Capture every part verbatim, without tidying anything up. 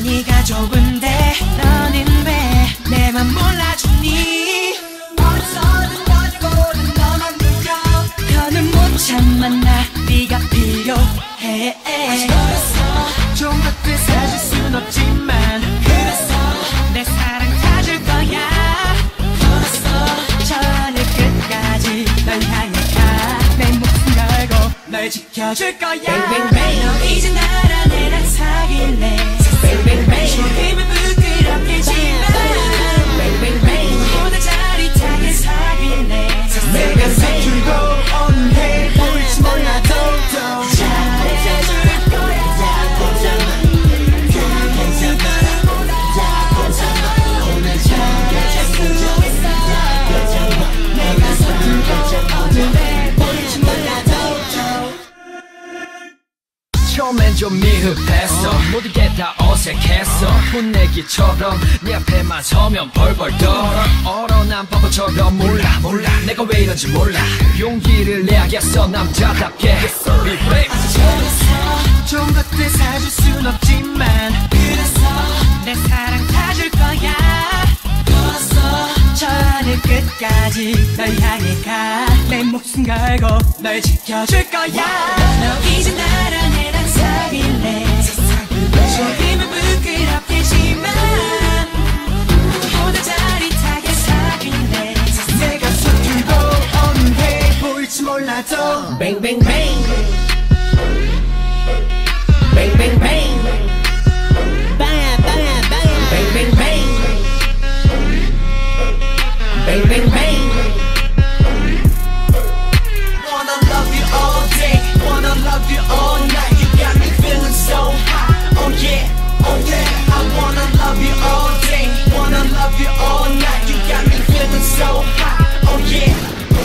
네가 좋은데 너는 왜 내 맘 몰라주니? 어디서든 가지고는 너만 느껴. 더는 못 참아 나 네가 필요해. 걸었어 좀 더 떼사줄 순 없지만 그래서 내 사랑 찾을 거야. 걸었어 저 하늘 끝까지 널 향해 가. 내 목숨 걸고 널 지켜줄 거야. Bang, bang, bang. 너 이제 나랑 내랑 사귈래. Bang, bang, bang. 힘을 부끄럽게지만 Bang, bang, bang. 보다 짜릿하게 사귈래. 내가 서툴고 어느해 보일지 몰라도 잘해줄 거야. 오늘 잘해줄 수 있어. 내가 서툴고 어느해 보일지 몰라도 처음엔 좀 미흡했어. 모든 게 다 어색했어. 혼내기처럼 네 앞에만 서면 벌벌 떨어. 얼어 난 바보처럼 몰라 몰라 내가 왜 이런지 몰라. 용기를 내야겠어 남자답게. 걸었어 좀 더 떼사줄 순 없지만 그래서 내 사랑 찾을 거야. 걸었어 저 하늘 끝까지 널 향해 가. 내 목숨 걸고 널 지켜줄 거야. 너 이제 나랑 내랑 사귈래. 저 힘을 부끄럽게지만 보다 짜릿하게 사귈래. 내가 서툴고 어느해 보일지 몰라도 Bang, bang, bang. Bang, bang, bang. Bang, bang, bang. Bang, bang, bang. Bang, bang, bang. Wanna love you all day, wanna love you all night. You got me feeling so high. Oh yeah, oh yeah. I wanna love you all day, wanna love you all night. You got me feeling so high. Oh yeah.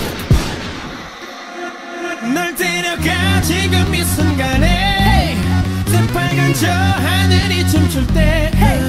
널 데려가 지금 이 순간에 새빨간 저 하늘이 춤출 때